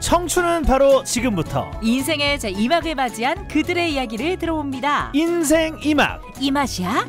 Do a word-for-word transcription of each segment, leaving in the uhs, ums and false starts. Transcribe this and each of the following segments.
청춘은 바로 지금부터. 인생의 제이막을 맞이한 그들의 이야기를 들어봅니다. 인생 이막. 이 맛이야?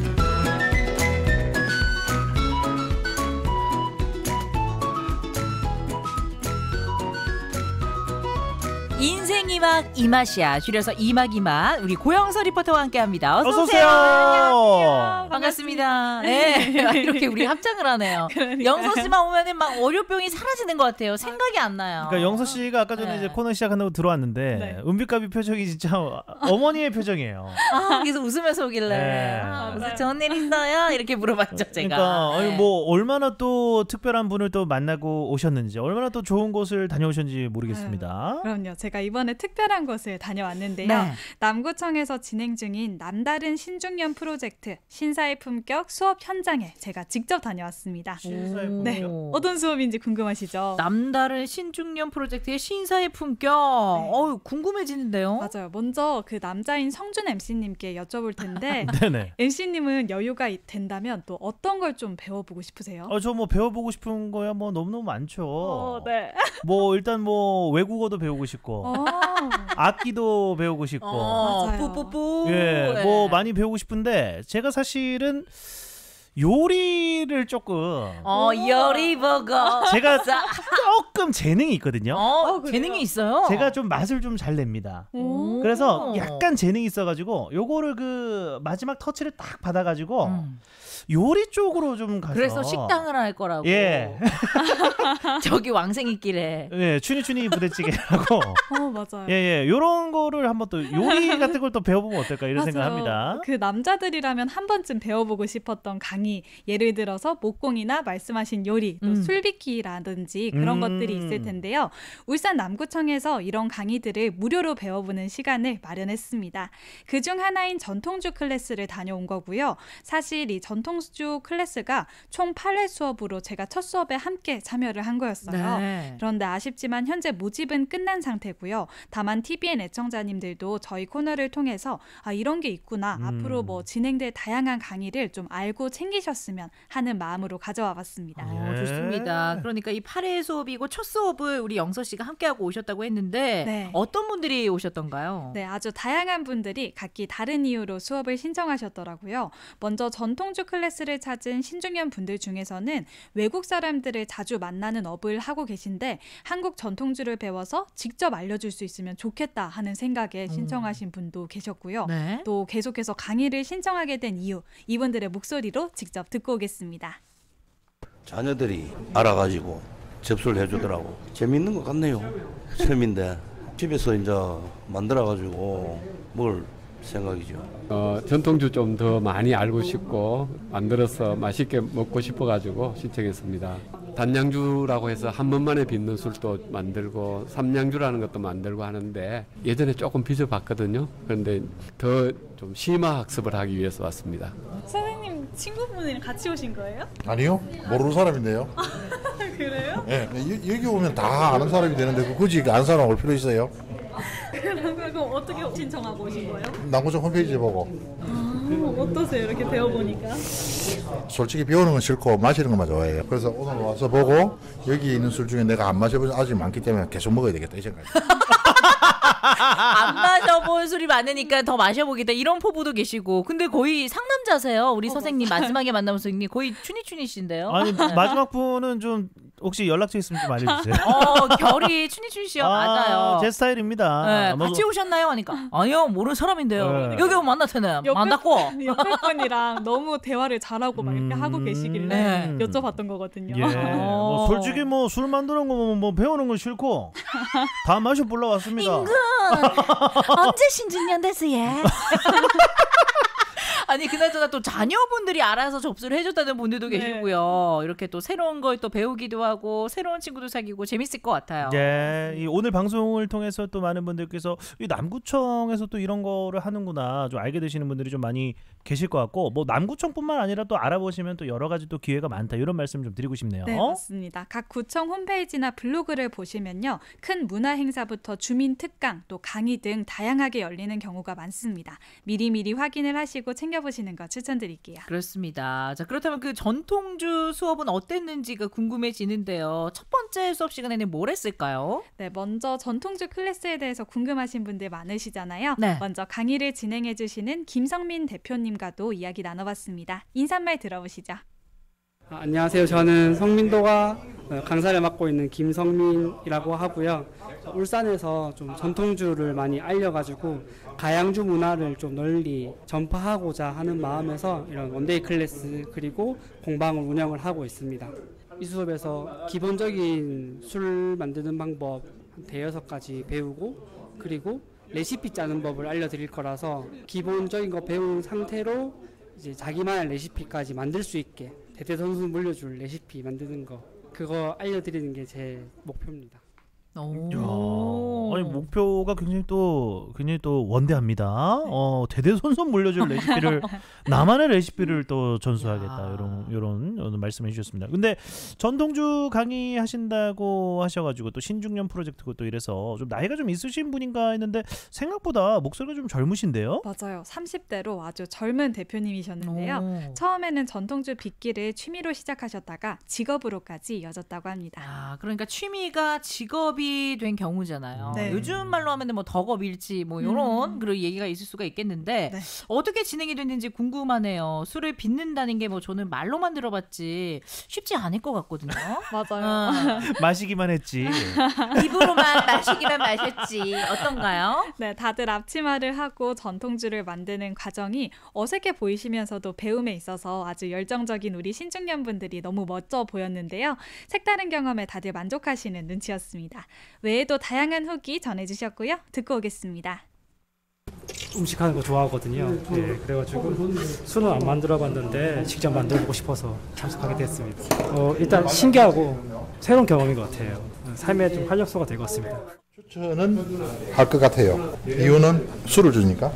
인생 이막 이맛이야. 줄여서 이막 이맛. 우리 고영서 리포터와 함께합니다. 어서, 어서 오세요. 오세요. 반갑습니다. 네. 이렇게 우리 합장을 하네요. 영서 씨만 오면은 막 월요병이 사라지는 것 같아요. 생각이 안 나요. 그러니까 영서 씨가 아까 전에 네. 이제 코너 시작한다고 들어왔는데 네. 은비가비 표정이 진짜 어머니의 표정이에요. 아, 그래서 웃으면서 오길래 네. 아, 무슨 좋은 일 있어요? 이렇게 물어봤죠, 제가. 그러니까 네. 아니, 뭐 얼마나 또 특별한 분을 또 만나고 오셨는지, 얼마나 또 좋은 곳을 다녀오셨는지 모르겠습니다. 그럼요. 제가 이번에 특별한 곳을 다녀왔는데요. 네. 남구청에서 진행 중인 남다른 신중년 프로젝트 신사의 품격 수업 현장에 제가 직접 다녀왔습니다. 신사의 오. 네, 어떤 수업인지 궁금하시죠? 남다른 신중년 프로젝트의 신사의 품격. 어우, 궁금해지는데요. 맞아요. 먼저 그 남자인 성준 엠씨님께 여쭤볼 텐데 네네. 엠씨님은 여유가 이- 된다면 또 어떤 걸 좀 배워보고 싶으세요? 어, 저 뭐 배워보고 싶은 거야 뭐 너무너무 많죠. 어, 네. 뭐 일단 뭐 외국어도 배우고 싶고 어, 악기도 배우고 싶고 어, 맞아요. 뿌뿌뿌. 예, 네. 뭐 많이 배우고 싶은데 제가 사실은 요리를 조금 어, 요리버거. 제가 조금 재능이 있거든요. 어, 어, 그래요? 재능이 있어요. 제가 좀 맛을 좀 잘 냅니다. 오. 그래서 약간 재능이 있어가지고 요거를 그 마지막 터치를 딱 받아가지고 음. 요리 쪽으로 좀 가서 그래서 식당을 할 거라고. 예, 저기 왕생이길래. 예, 추니추니 부대찌개라고 어, 맞아요. 예예 요런 거를 한번 또 요리 같은 걸 또 배워보면 어떨까 이런 맞아요. 생각합니다. 그 남자들이라면 한 번쯤 배워보고 싶었던 강의, 예를 들어서 목공이나 말씀하신 요리, 또 음. 술빚기라든지 그런 음. 것들이 있을 텐데요. 울산 남구청에서 이런 강의들을 무료로 배워보는 시간을 마련했습니다. 그중 하나인 전통주 클래스를 다녀온 거고요. 사실 이 전통주 클래스가 총 팔 회 수업으로 제가 첫 수업에 함께 참여를 한 거였어요. 네. 그런데 아쉽지만 현재 모집은 끝난 상태고요. 다만 티비엔 애청자님들도 저희 코너를 통해서 아 이런 게 있구나. 음. 앞으로 뭐 진행될 다양한 강의를 좀 알고 챙기셨으면 하는 마음으로 가져와 봤습니다. 어, 예. 좋습니다. 그러니까 이 팔 회 수업이고 첫 수업을 우리 영서 씨가 함께하고 오셨다고 했는데 네. 어떤 분들이 오셨던가요? 네, 아주 다양한 분들이 각기 다른 이유로 수업을 신청하셨더라고요. 먼저 전통주 클래스를 찾은 신중년 분들 중에서는 외국 사람들을 자주 만나는 업을 하고 계신데 한국 전통주를 배워서 직접 알려줄 수 있으면 좋겠다 하는 생각에 신청하신 분도 계셨고요. 네. 또 계속해서 강의를 신청하게 된 이유, 이분들의 목소리로 직접 듣고 오겠습니다. 자녀들이 알아가지고 접수를 해주더라고. 재밌는 것 같네요. 처음인데 집에서 이제 만들어가지고 먹을 생각이죠. 어, 전통주 좀 더 많이 알고 싶고 만들어서 맛있게 먹고 싶어가지고 신청했습니다. 단양주라고 해서 한 번만에 빚는 술도 만들고 삼양주라는 것도 만들고 하는데 예전에 조금 빚어봤거든요. 그런데 더 좀 심화 학습을 하기 위해서 왔습니다. 선생님 친구분이랑 같이 오신 거예요? 아니요, 모르는 사람인데요. 그래요? 예, 여- 여기 오면 다 아는 사람이 되는데 그 굳이 아는 사람 올 필요 있어요? 그럼 어떻게 신청하고 오신 거예요? 남구청 홈페이지 보고. 아, 어떠세요? 이렇게 배워보니까? 솔직히 배우는 건 싫고 마시는 것만 좋아해요. 그래서 오늘 와서 보고 여기 있는 술 중에 내가 안 마셔본 술 아직 많기 때문에 계속 먹어야 되겠다 이 생각이. 안 마셔본 술이 많으니까 더 마셔보겠다 이런 포부도 계시고 근데 거의 상남자세요. 우리 선생님 마지막에 만나면 선생님 거의 추니추니씨인데요. 아니 마지막 분은 좀 혹시 연락처 있으면 좀 알려주세요. 어, 결이 추니추니씨요. 맞아요. 제 스타일입니다. 네, 뭐, 같이 오셨나요? 하니까 아니요 모르는 사람인데요. 네. 여기 오면 만났잖아요. 만났고 옆에 분이랑 너무 대화를 잘하고 막 이렇게 음, 하고 계시길래 네. 여쭤봤던 거거든요. 예, 뭐 솔직히 뭐 술 만드는 거 뭐 배우는 건 싫고 다 마셔 불러 왔습니다. 임금 언제 신중년 됐어요? 아니 그나저나 또 자녀분들이 알아서 접수를 해줬다는 분들도 네. 계시고요. 이렇게 또 새로운 걸 또 배우기도 하고 새로운 친구도 사귀고 재밌을 것 같아요. 예, 이 오늘 방송을 통해서 또 많은 분들께서 이 남구청에서 또 이런 거를 하는구나 좀 알게 되시는 분들이 좀 많이 계실 것 같고 뭐 남구청뿐만 아니라 또 알아보시면 또 여러 가지 또 기회가 많다 이런 말씀 좀 드리고 싶네요. 네, 맞습니다. 각 구청 홈페이지나 블로그를 보시면요. 큰 문화 행사부터 주민 특강, 또 강의 등 다양하게 열리는 경우가 많습니다. 미리미리 확인을 하시고 챙겨 챙겨보시는 거 추천드릴게요. 그렇습니다. 자, 그렇다면 그 전통주 수업은 어땠는지가 궁금해지는데요. 첫 번째 수업 시간에는 뭘 했을까요? 네, 먼저 전통주 클래스에 대해서 궁금하신 분들 많으시잖아요. 네. 먼저 강의를 진행해 주시는 김성민 대표님과도 이야기 나눠봤습니다. 인사말 들어보시죠. 아, 안녕하세요. 저는 성민도가 강사를 맡고 있는 김성민이라고 하고요. 울산에서 좀 전통주를 많이 알려가지고 가양주 문화를 좀 널리 전파하고자 하는 마음에서 이런 원데이 클래스 그리고 공방을 운영을 하고 있습니다. 이 수업에서 기본적인 술 만드는 방법 한 대여섯 가지 배우고 그리고 레시피 짜는 법을 알려드릴 거라서 기본적인 거 배운 상태로 이제 자기만의 레시피까지 만들 수 있게 대대손손 물려줄 레시피 만드는 거 그거 알려드리는 게 제 목표입니다. 오. 야, 아니 목표가 굉장히 또 굉장히 또 원대합니다. 어, 대대손손 물려줄 레시피를 나만의 레시피를 또 전수하겠다. 이런 이런 말씀해 주셨습니다. 근데 전통주 강의하신다고 하셔가지고 또 신중년 프로젝트고 또 이래서 좀 나이가 좀 있으신 분인가 했는데 생각보다 목소리가 좀 젊으신데요? 맞아요. 삼십 대로 아주 젊은 대표님이셨는데요. 오. 처음에는 전통주 빚기를 취미로 시작하셨다가 직업으로까지 이어졌다고 합니다. 아, 그러니까 취미가 직업이 된 경우잖아요. 네. 요즘 말로 하면 뭐 덕업일지 뭐 이런 음. 그런 얘기가 있을 수가 있겠는데 네. 어떻게 진행이 됐는지 궁금하네요. 술을 빚는다는 게 뭐 저는 말로만 들어봤지 쉽지 않을 것 같거든요. 맞아요. 어, 마시기만 했지. 입으로만 마시기만 마셨지. 어떤가요? 네, 다들 앞치마를 하고 전통주를 만드는 과정이 어색해 보이시면서도 배움에 있어서 아주 열정적인 우리 신중년분들이 너무 멋져 보였는데요. 색다른 경험에 다들 만족하시는 눈치였습니다. 외에도 다양한 후기 전해주셨고요. 듣고 오겠습니다. 음식하는 거 좋아하거든요. 네, 그래가지고 술은 안 만들어봤는데 직접 만들어보고 싶어서 참석하게 됐습니다. 어, 일단 신기하고 새로운 경험인 것 같아요. 삶의 좀 활력소가 될 것 같습니다. 추천은 할 것 같아요. 이유는 술을 주니까.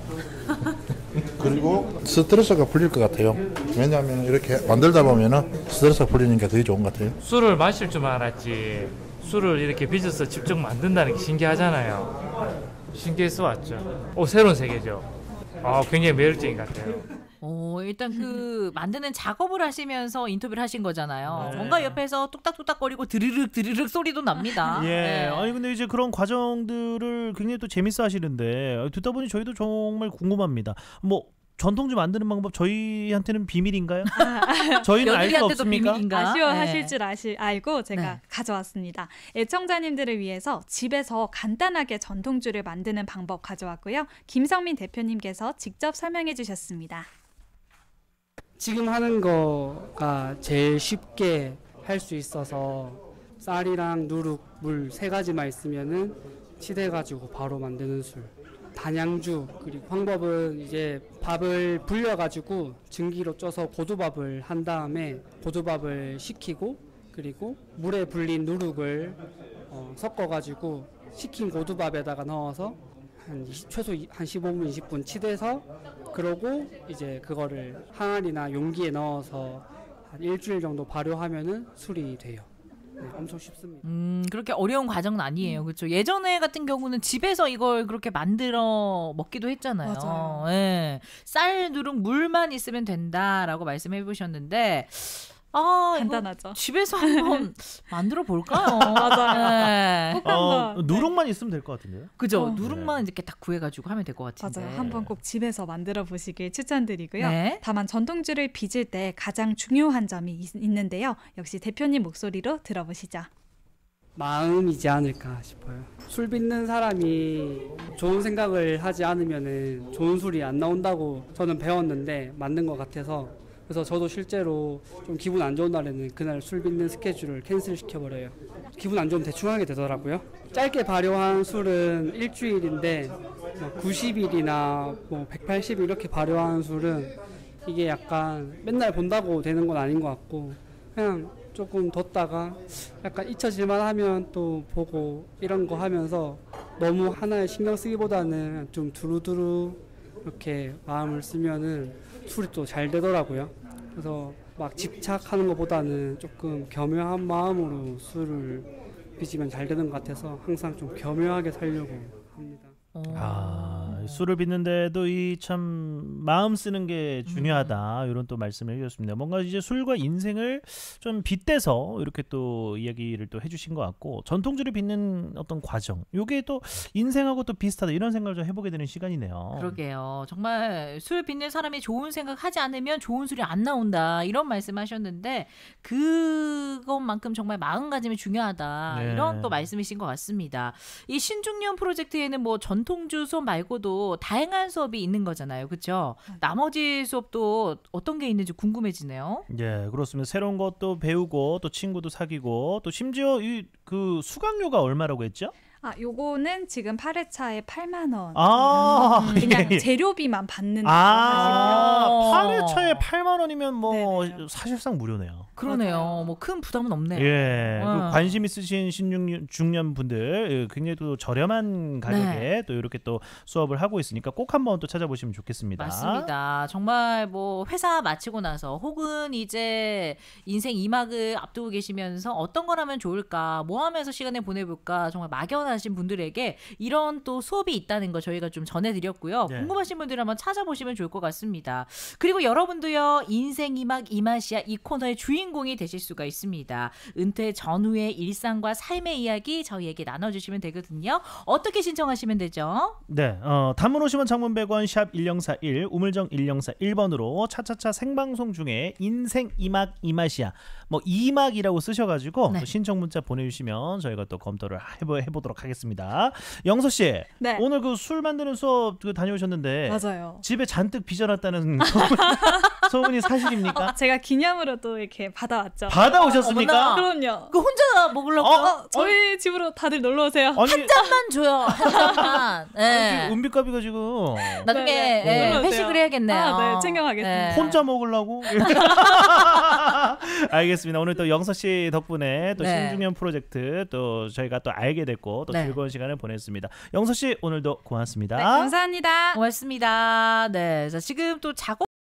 그리고 스트레스가 풀릴 것 같아요. 왜냐하면 이렇게 만들다 보면은 스트레스가 풀리는 게 되게 좋은 것 같아요. 술을 마실 줄 알았지 술을 이렇게 빚어서 직접 만든다는 게 신기하잖아요. 신기해서 왔죠. 오, 새로운 세계죠. 아, 굉장히 매력적인 것 같아요. 오, 일단 그 만드는 작업을 하시면서 인터뷰를 하신 거잖아요. 네. 뭔가 옆에서 뚝딱뚝딱거리고 드르륵 드르륵 소리도 납니다. 예. 네. 아니 근데 이제 그런 과정들을 굉장히 또 재밌어 하시는데 듣다 보니 저희도 정말 궁금합니다. 뭐 전통주 만드는 방법 저희한테는 비밀인가요? 저희는 알 수 며느리한테도 없습니까? 비밀인가? 아쉬워하실 네. 줄 아시, 알고 제가 네. 가져왔습니다. 애청자님들을 위해서 집에서 간단하게 전통주를 만드는 방법 가져왔고요. 김성민 대표님께서 직접 설명해 주셨습니다. 지금 하는 거가 제일 쉽게 할 수 있어서 쌀이랑 누룩, 물 세 가지만 있으면은 치대가지고 바로 만드는 술. 단양주 그리고 방법은 이제 밥을 불려가지고 증기로 쪄서 고두밥을 한 다음에 고두밥을 식히고 그리고 물에 불린 누룩을 어, 섞어가지고 식힌 고두밥에다가 넣어서 한 이십, 최소 한 십오 분 이십 분 치대서 그러고 이제 그거를 항아리나 용기에 넣어서 한 일주일 정도 발효하면은 술이 돼요. 네, 엄청 쉽습니다. 음, 그렇게 어려운 과정은 아니에요. 그렇죠. 예전에 같은 경우는 집에서 이걸 그렇게 만들어 먹기도 했잖아요. 맞아요. 예. 쌀, 누룩, 물만 있으면 된다라고 말씀해 보셨는데 아, 이거 간단하죠. 집에서 한번 만들어 볼까요? 맞아요. 네. 꼭 어, 한번. 누룩만 있으면 될 것 같은데요. 그죠. 어. 누룩만 이렇게 딱 구해가지고 하면 될 것 같은데. 맞아요. 한번 꼭 집에서 만들어 보시길 추천드리고요. 네. 다만 전통주를 빚을 때 가장 중요한 점이 있, 있는데요. 역시 대표님 목소리로 들어보시죠. 마음이지 않을까 싶어요. 술 빚는 사람이 좋은 생각을 하지 않으면은 좋은 술이 안 나온다고 저는 배웠는데 맞는 것 같아서 그래서 저도 실제로 좀 기분 안 좋은 날에는 그날 술 빚는 스케줄을 캔슬 시켜버려요. 기분 안 좋으면 대충 하게 되더라고요. 짧게 발효한 술은 일주일인데 뭐 구십 일이나 뭐 백팔십 일 이렇게 발효한 술은 이게 약간 맨날 본다고 되는 건 아닌 것 같고 그냥 조금 뒀다가 약간 잊혀질만 하면 또 보고 이런 거 하면서 너무 하나에 신경 쓰기보다는 좀 두루두루 이렇게 마음을 쓰면은 술이 또 잘 되더라고요. 그래서 막 집착하는 것보다는 조금 겸허한 마음으로 술을 빚으면 잘 되는 것 같아서 항상 좀 겸허하게 살려고 합니다. 아, 술을 빚는데도 이 참 마음 쓰는 게 중요하다. 음. 이런 또 말씀을 해주셨습니다. 뭔가 이제 술과 인생을 좀 빗대서 이렇게 또 이야기를 또 해주신 것 같고 전통주를 빚는 어떤 과정, 요게 또 인생하고 또 비슷하다 이런 생각을 좀 해보게 되는 시간이네요. 그러게요. 정말 술 빚는 사람이 좋은 생각 하지 않으면 좋은 술이 안 나온다 이런 말씀하셨는데 그것만큼 정말 마음가짐이 중요하다 네. 이런 또 말씀이신 것 같습니다. 이 신중년 프로젝트에는 뭐 전통주 수업 말고도 다양한 수업이 있는 거잖아요, 그렇죠? 나머지 수업도 어떤 게 있는지 궁금해지네요. 예, 그렇습니다. 새로운 것도 배우고 또 친구도 사귀고 또 심지어 이 그 수강료가 얼마라고 했죠? 아, 요거는 지금 팔 회차에 팔만 원. 아, 음, 그냥 예. 재료비만 받는 아, 어. 팔 회차에 팔만 원이면 뭐 네네. 사실상 무료네요. 그러네요. 뭐 큰 부담은 없네요. 예, 어. 그 관심 있으신 신중년 중년 분들 예, 굉장히 또 저렴한 가격에 네. 또 이렇게 또 수업을 하고 있으니까 꼭 한번 또 찾아보시면 좋겠습니다. 맞습니다. 정말 뭐 회사 마치고 나서 혹은 이제 인생 이 막을 앞두고 계시면서 어떤 걸 하면 좋을까, 뭐 하면서 시간을 보내볼까 정말 막연하신 분들에게 이런 또 수업이 있다는 거 저희가 좀 전해드렸고요. 네. 궁금하신 분들 한번 찾아보시면 좋을 것 같습니다. 그리고 여러분도요, 인생 이 막 이 맛이야 이 코너의 주인공이 되실 수가 있습니다. 은퇴 전후의 일상과 삶의 이야기 저희에게 나눠주시면 되거든요. 어떻게 신청하시면 되죠? 네, 어, 단문 오십 원, 장문 백 원, 샵 일공사일, 우물정 일공사일 번으로 차차차 생방송 중에 인생 이막 이맛이야, 뭐 이막이라고 쓰셔가지고 네. 또 신청 문자 보내주시면 저희가 또 검토를 해보, 해보도록 하겠습니다. 영서 씨, 네. 오늘 그 술 만드는 수업 그 다녀오셨는데 맞아요. 집에 잔뜩 빚어놨다는 소문, 소문이 사실입니까? 제가 기념으로 또 이렇게 받아왔죠. 받아오셨습니까? 어머나. 그럼요. 그 혼자 먹으려고 어? 저희 집으로 다들 놀러 오세요. 아니, 한 잔만 줘요. 한 잔만. 네. 은비값이가 지금 나중에 네, 네. 예, 놀러 오세요. 회식을 해야겠네요. 아, 네, 챙겨가겠습니다. 혼자 먹으려고? 알겠습니다. 오늘 또 영서 씨 덕분에 또 네. 신중년 프로젝트 또 저희가 또 알게 됐고 또 네. 즐거운 시간을 보냈습니다. 영서 씨 오늘도 고맙습니다. 네, 감사합니다. 고맙습니다. 네, 자, 지금 또 작업